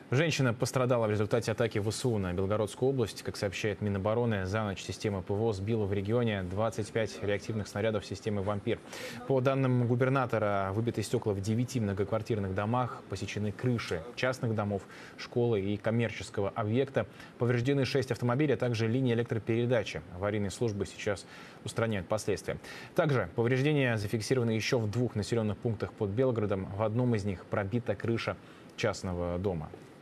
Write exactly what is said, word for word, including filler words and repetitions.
Женщина пострадала в результате атаки ВСУ на Белгородскую область. Как сообщает Минобороны, за ночь система ПВО сбила в регионе двадцать пять реактивных снарядов системы «Вампир». По данным губернатора, выбиты стекла в девяти многоквартирных домах, посечены крыши частных домов, школы и коммерческого объекта. Повреждены шесть автомобилей, а также линии электропередачи. Аварийные службы сейчас устраняют последствия. Также повреждения зафиксированы еще в двух населенных пунктах под Белгородом. В одном из них пробита крыша частного дома.